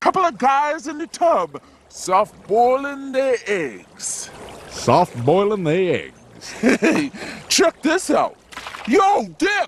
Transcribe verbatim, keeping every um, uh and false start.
Couple of guys in the tub, soft boiling their eggs. Soft boiling the eggs. Hey, check this out. Yo, Dick!